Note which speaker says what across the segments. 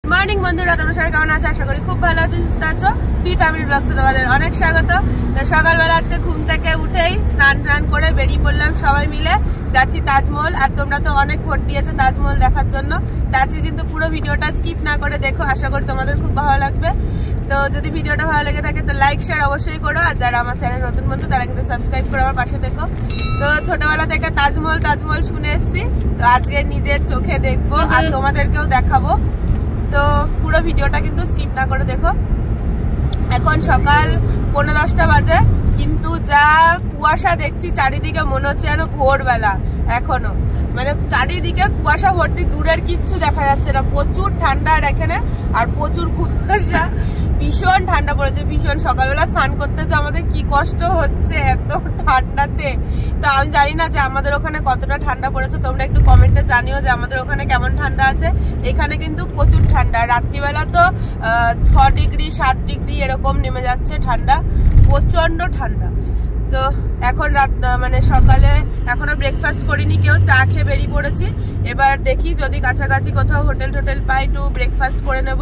Speaker 1: Morning বন্ধুরা, তোমরা সবাই কেমন আছো? আশা করি খুব ভালো আছো, সুস্থ আছো। পি ফ্যামিলি ব্লগসে তোমাদের অনেক স্বাগত। তো সকালবেলা আজকে ঘুম থেকে উঠেই স্নান করে বেরিয়ে পড়লাম, সবাই মিলে যাচ্ছি তাজমহল। আর তোমরা তো অনেক ভোট দিয়েছো তাজমহল দেখার জন্য, তো আজকে কিন্তু পুরো ভিডিওটা স্কিপ না করে দেখো, আশা করি তোমাদের খুব ভালো লাগবে। তো যদি ভিডিওটা ভালো লেগে থাকে তো লাইক শেয়ার অবশ্যই করো, আর যারা আমার চ্যানেল নতুন বন্ধু তারা কিন্তু সাবস্ক্রাইব করে আমার পাশে দেখো। তো ছোটবেলা থেকে তাজমহল শুনে এসছি, তো আজকে নিজের চোখে দেখবো আর তোমাদেরকেও দেখাবো। তো পুরো ভিডিওটা কিন্তু স্কিপ না করে দেখো। এখন সকাল 9:10 বাজে, কিন্তু যা কুয়াশা দেখছি চারিদিকে মনে হচ্ছে যেন ভোরবেলা এখনো, মানে চারিদিকে কুয়াশা ভর্তি, দূরের কিচ্ছু দেখা যাচ্ছে না। প্রচুর ঠান্ডা আর এখানে, আর প্রচুর কুয়াশা, ভীষণ ঠান্ডা পড়েছে ভীষণ। সকালবেলা স্নান করতে যে আমাদের কি কষ্ট হচ্ছে এত ঠান্ডাতে। তো আমি জানি না যে আমাদের ওখানে কতটা ঠান্ডা পড়েছে, তোমরা একটু কমেন্টে জানিও যে আমাদের ওখানে কেমন ঠান্ডা আছে। এখানে কিন্তু প্রচুর ঠান্ডা, রাত্রিবেলা তো 6 ডিগ্রি 7 ডিগ্রি এরকম নেমে যাচ্ছে ঠান্ডা, প্রচন্ড ঠান্ডা। তো এখন মানে সকালে এখনো ব্রেকফাস্ট করিনি কেউ, চা খেয়ে বেরিয়ে পড়েছি। এবার দেখি যদি কাছাকাছি কোথাও হোটেল পাই একটু ব্রেকফাস্ট করে নেব।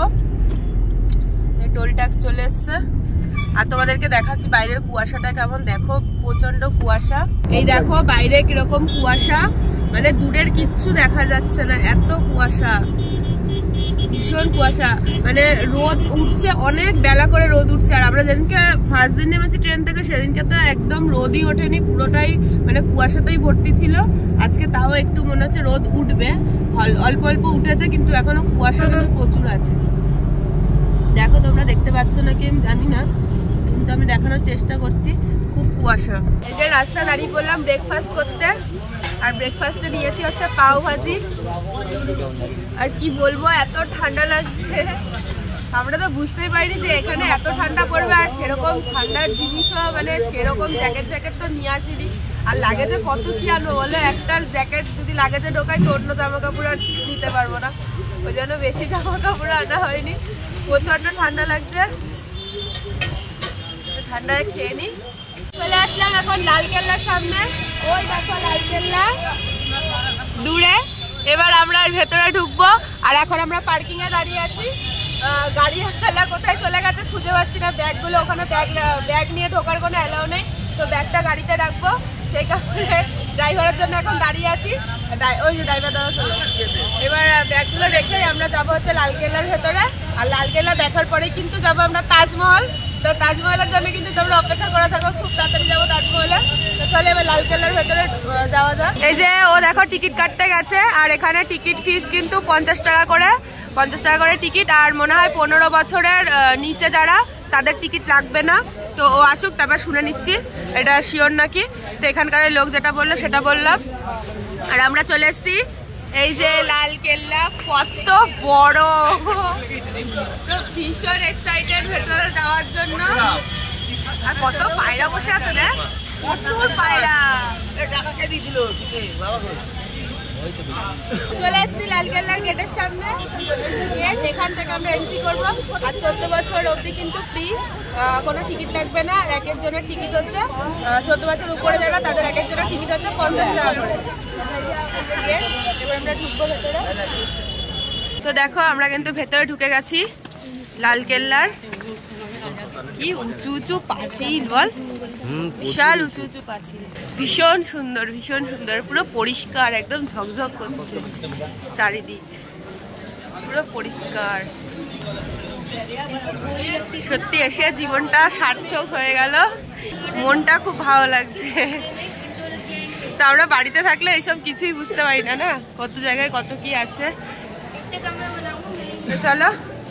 Speaker 1: টোল ট্যাক্স চলে এসছে, আর তোমাদেরকে দেখাচ্ছি বাইরের কুয়াশাটা কেমন। দেখো প্রচন্ড কুয়াশা, এই দেখো বাইরে কিরকম কুয়াশা, মানে দূরের কিচ্ছু দেখা যাচ্ছে না, এত কুয়াশা, ভীষণ কুয়াশা। মানে রোদ উঠছে, অনেক বেলা করে রোদ উঠছে। আর আমরা যেদিনকে ফার্স্ট দিন নেমেছি ট্রেন থেকে, সেদিনকে তো একদম রোদই ওঠেনি, পুরোটাই মানে কুয়াশাতেই ভর্তি ছিল। আজকে তাও একটু মনে হচ্ছে রোদ উঠবে, অল্প অল্প উঠেছে, কিন্তু এখনো কুয়াশা কিন্তু প্রচুর আছে। দেখো তোমরা দেখতে পাচ্ছ নাকি আমি জানি না, কিন্তু আমি দেখানোর চেষ্টা করছি, খুব কুয়াশা। এই যে রাস্তা দাঁড়িয়ে পড়লাম ব্রেকফাস্ট করতে, আর ব্রেকফাস্টে নিয়েছি হচ্ছে পাও ভাজি। আর কি বলবো, এত ঠান্ডা লাগছে, আমরা তো বুঝতেই পারিনি যে এখানে এত ঠান্ডা পড়বে। আর সেরকম ঠান্ডার জিনিসও মানে সেরকম জ্যাকেট তো নিয়ে আসিনি। আর লাগেজে কত কি আনবো বলো, একটা জ্যাকেট যদি লাগেজে ঢোকাই তো অন্য জামা কাপড় আর নিতে পারবো না, ওই জন্য বেশি জামা কাপড় আনা হয়নি। প্রচন্ড ঠান্ডা লাগছে, ঠান্ডায় খেয়ে নি। চলে আসলাম এখন লালকেল্লার সামনে, ওই দেখো লালকেল্লা দূরে। এবার আমরা ভেতরে ঢুকবো, আর এখন আমরা পার্কিং এ দাঁড়িয়ে আছি। গাড়ি কোথায় চলে গেছে খুঁজে পাচ্ছি না, ব্যাগগুলো ওখানে, ব্যাগ নিয়ে ঢোকার কোনো অ্যালাউ নেই, তো ব্যাগটা গাড়িতে রাখবো, সেই কারণে ড্রাইভারের জন্য এখন দাঁড়িয়ে আছি। ওই যে ড্রাইভার দাদা চলে, এবার ব্যাগগুলো রেখে আমরা যাবো হচ্ছে লালকেল্লার ভেতরে। আর লালকেল্লা দেখার পরে কিন্তু যাবো আমরা তাজমহল। তো তাজমহলের জন্য কিন্তু তোমরা অপেক্ষা করে থাকো, খুব তাড়াতাড়ি যাবো তাজমহলে। তো চলে এবার লালকেল্লার ভেতরে যাওয়া যাক। এই যে ও দেখো টিকিট কাটতে গেছে, আর এখানে টিকিট ফিস কিন্তু 50 টাকা করে টিকিট। আর মনে হয় 15 বছরের নিচে যারা, তাদের টিকিট লাগবে না। তো ও আসুক, তারপর শুনে নিচ্ছি এটা শিওর নাকি। তো এখানকার লোক যেটা বললো সেটা বললাম। আর আমরা চলে এসছি, এই যে লালকেল্লা কত বড়, ভীষণ এক্সাইটেড ভেতরে যাওয়ার জন্য। আর কত পায়রা বসে আছে রে, প্রচুর পায়রা। চলে এসছি লালকেল্লার গেটের সামনে, গেট, এখান থেকে আমরা এন্ট্রি করবো। আর 14 বছর অবধি কিন্তু ফ্রি, কোনো টিকিট লাগবে না। আর এক একজনের টিকিট হচ্ছে 14 বছর উপরে যারা, তাদের এক একজনের টিকিট হচ্ছে 50 টাকা করে। এবার আমরা ঢুকবো ভেতরে। তো দেখো আমরা কিন্তু ভেতরে ঢুকে গেছি লালকেল্লার। কি উঁচু উঁচু পাঁচিল বল, বিশাল উঁচু উঁচু পাঁচিল, ভীষণ সুন্দর পুরো পরিষ্কার, একদম ঝকঝক করছে চারিদিক, পুরো পরিষ্কার। সত্যি এসে জীবনটা সার্থক হয়ে গেল, মনটা খুব ভালো লাগছে। তো আমরা বাড়িতে থাকলে এইসব কিছুই বুঝতে পারি না, না কত জায়গায় কত কি আছে। চলো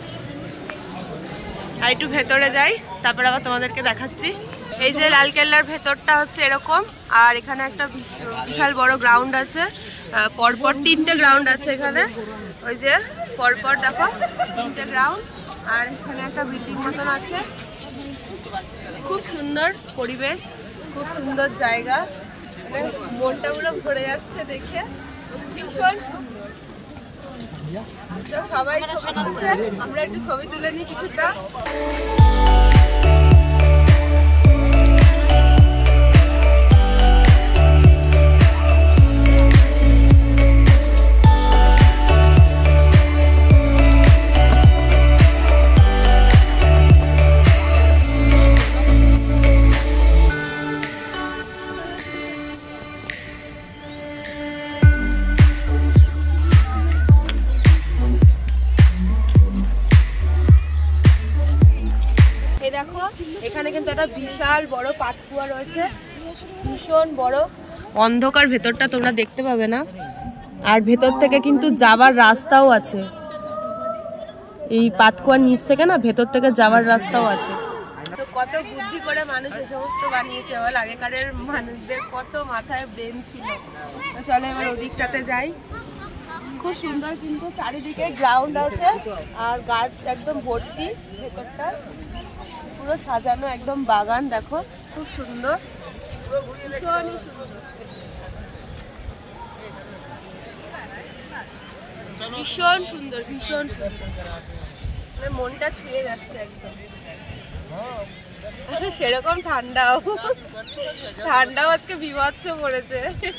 Speaker 1: আর একটু ভেতরে যাই, তারপর আবার তোমাদেরকে দেখাচ্ছি। এই যে লালকেল্লার ভেতরটা হচ্ছে এরকম, আর এখানে একটা বিশাল বড় গ্রাউন্ড আছে, পরপর 3টে গ্রাউন্ড আছে এখানে। ওই যে পরপর দেখো 3টে গ্রাউন্ড, আর এখানে একটা বিল্ডিং মতন আছে। খুব সুন্দর পরিবেশ, খুব সুন্দর জায়গা, মনটা পুরো ভরে যাচ্ছে দেখে, ভীষণ সুন্দর। সবাই ছবি তুলছে, আমরা একটু ছবি তুলে নিই কিছুটা। দেখো এখানে কিন্তু একটা বিশাল বড় পাতকুয়া রয়েছে, ভীষণ বড়, অন্ধকার, ভেতরটা তোমরা দেখতে পাবে না। আর ভেতর থেকে কিন্তু যাবার রাস্তাও আছে, এই পাতকুয়ার নিচ থেকে না ভেতর থেকে যাওয়ার রাস্তাও আছে। তো কত বুদ্ধি করে মানুষ এ সমস্ত বানিয়েছে, বল আগেকারের মানুষদের কত মাথায় ব্রেন ছিল। তো চলো এবার ওদিকটাতে যাই। খুব সুন্দর কিন্তু চারিদিকে গ্রাউন্ড আছে আর গাছ একদম ভর্তি, ভেতরটা পুরো সাজানো একদম বাগান। দেখো খুব সুন্দর, ভীষণই সুন্দর, ভীষণ সুন্দর, ভীষণ সুন্দর, মনটা ছুঁয়ে যাচ্ছে একদম। সেরকম ঠান্ডাও, ঠান্ডাও আজকে বিভৎস পড়েছে।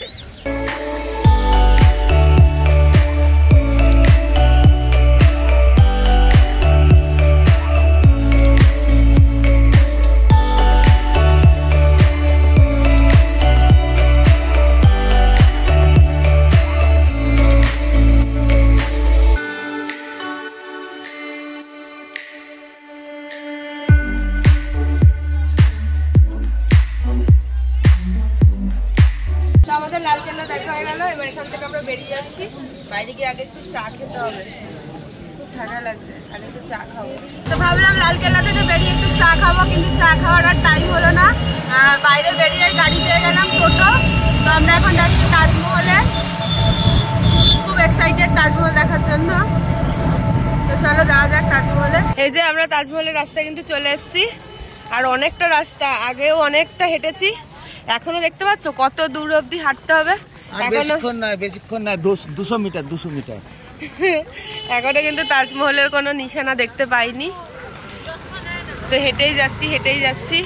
Speaker 1: লালকেল্লা দেখা হয়ে গেল, এবার এখান থেকে আমরা বেরিয়ে যাচ্ছি। বাইরে গিয়ে আগে একটু চা খেতে হবে, খুব ঠান্ডা লাগছে, আগে একটু চা খাবো। তো ভাবলাম লালকেল্লা থেকে বেরিয়ে একটু চা খাবো, কিন্তু চা খাওয়ার আর টাইম হলো না। বাইরে বেরিয়ে গাড়ি পেয়ে গেলাম টোটো। তো আমরা এখন যাচ্ছি তাজমহলে, খুব এক্সাইটেড তাজমহল দেখার জন্য। তো চলো যাওয়া যাক তাজমহলে। এই যে আমরা তাজমহলের রাস্তায় কিন্তু চলে এসেছি, আর অনেকটা রাস্তা, আগেও অনেকটা হেঁটেছি, এখনো দেখতে পাচ্ছ কত দূর অব্দি হাঁটতে হবে।
Speaker 2: বেশিক্ষণ নয়, 200 মিটার, 200 মিটার।
Speaker 1: এখনো কিন্তু তাজমহলের কোনো নিশানা দেখতে পাইনি। তো হেঁটেই যাচ্ছি, হেঁটেই যাচ্ছি।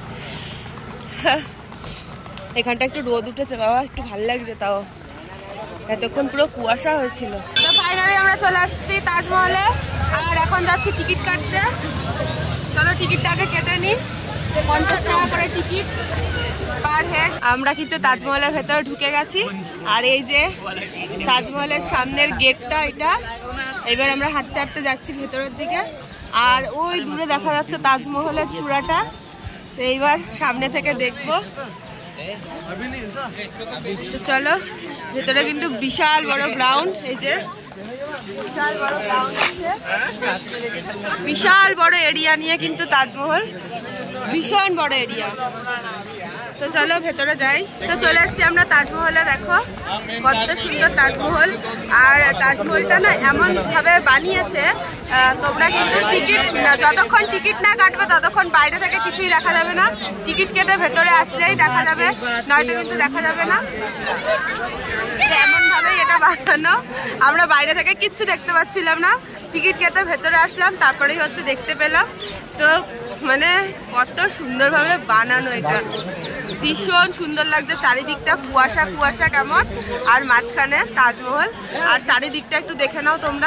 Speaker 1: এখানটা একটু রোদ উঠেছে বাবা, একটু ভালো লাগছে, তাও এতক্ষণ পুরো কুয়াশা হয়েছিল। তো ফাইনালি আমরা চলে আসছি তাজমহলে, আর এখন যাচ্ছি টিকিট কাটতে। চলো টিকিটটা আগে কেটে নিই, 50 টাকা করে টিকিট পার হেড। আমরা কিন্তু তাজমহলের ভেতরে ঢুকে গেছি, আর এই যে তাজমহলের সামনের গেটটা এটা। এবার আমরা হাঁটতে হাঁটতে যাচ্ছি ভেতরের দিকে, আর ওই দূরে দেখা যাচ্ছে তাজমহলের চূড়াটা। তো এইবার সামনে থেকে দেখবো। চলো, ভেতরে কিন্তু বিশাল বড় গ্রাউন্ড, এই যে বিশাল বড় গ্রাউন্ড আছে, বিশাল বড় এরিয়া নিয়ে কিন্তু তাজমহল, ভীষণ বড় এরিয়া। তো চলো ভেতরে যাই। তো চলে আসছি আমরা তাজমহলে, দেখো কত সুন্দর তাজমহল। আর তাজমহলটা না এমন ভাবে বানিয়েছে, তোমরা কিন্তু টিকিট যতক্ষণ টিকিট না কাটবে ততক্ষণ বাইরে থেকে কিছুই দেখা যাবে না। টিকিট কেটে ভেতরে আসলেই দেখা যাবে, নয়তো কিন্তু দেখা যাবে না। এমন ভাবেই এটা বানানো, আমরা বাইরে থেকে কিচ্ছু দেখতে পাচ্ছিলাম না, টিকিট কেটে ভেতরে আসলাম, তারপরেই হচ্ছে দেখতে পেলাম। তো মানে কত সুন্দরভাবে বানানো, এটা ভীষণ সুন্দর লাগছে। চারিদিকটা কুয়াশা কুয়াশা কেমন, আর মাঝখানে তাজমহল, আর চারিদিকটা একটু দেখে নাও তোমরা।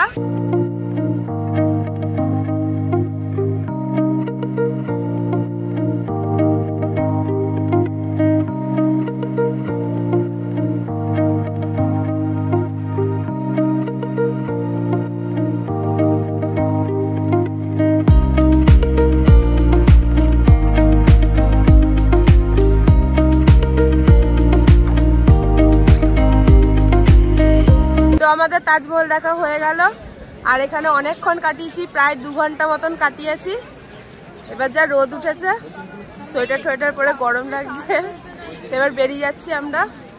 Speaker 1: আমাদের তাজমহল দেখা হয়ে গেল, আর এখানে অনেকক্ষণ কাটিয়েছি, প্রায় 2 ঘন্টা মতন কাটিয়েছি। এবার যা রোদ উঠেছে, সোয়েটার টোয়েটার পরে গরম লাগছে। এবার বেরিয়ে যাচ্ছি আমরা,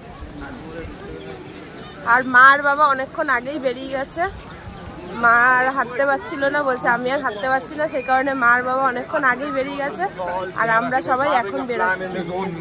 Speaker 1: আর মা আর বাবা অনেকক্ষণ আগেই বেরিয়ে গেছে। মা আর হাঁটতে পারছিল না, বলছে আমি আর হাঁটতে পারছি না, সেই কারণে মা আর বাবা অনেকক্ষণ আগেই বেরিয়ে গেছে, আর আমরা সবাই এখন বেরোচ্ছি।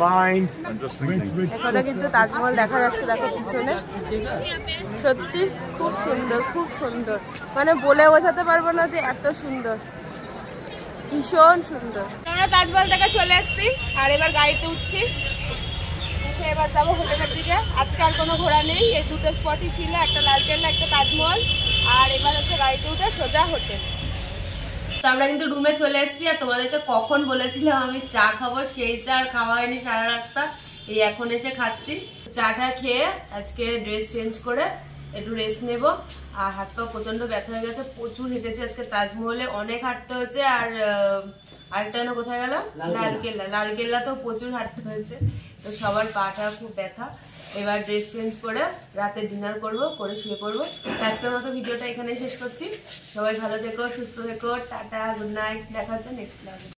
Speaker 1: এখানে কিন্তু তাজমহল দেখা যাচ্ছে, দেখো পিছনে, সত্যি খুব সুন্দর, খুব সুন্দর, মানে বলে বোঝাতে পারবো না যে এত সুন্দর, ভীষণ সুন্দর। আমরা তাজমহল থেকে চলে এসেছি, আর এবার গাড়িতে উঠছি, উঠে এবার যাবো হোটেলের দিকে। আজকে আর কোনো ঘোরা নেই, এই দুটো স্পটই ছিল, একটা লালকেল্লা, একটা তাজমহল, আর এবার হচ্ছে গাড়িতে উঠে সোজা হোটেল। তো আমরা কিন্তু রুমে চলে এসেছি, আর তোমাদেরকে কখন বলেছিলাম আমি চা খাবো, সেই চা আর খাওয়া হয়নি সারা রাস্তা, এই এখন এসে খাচ্ছি। চাটা খেয়ে আজকে ড্রেস চেঞ্জ করে একটু রেস্ট নেব, আর হাত পা প্রচন্ড ব্যথা হয়ে গেছে, প্রচুর হেঁটেছি আজকে তাজমহলে, অনেক হাঁটতে হয়েছে, আর আরেকটা যেন কোথায় গেল, লালকেল্লা। লালকেল্লাতেও প্রচুর হাঁটতে হয়েছে, তো সবার পাটা খুব ব্যথা। এবার ড্রেস চেঞ্জ করে রাতে ডিনার করব, করে শুয়ে পড়বো। আজকের মতো ভিডিওটা এখানেই শেষ করছি। সবাই ভালো থেকো, সুস্থ থেকো, টাটা, গুড নাইট, দেখা হচ্ছে নেক্সট ব্লগে।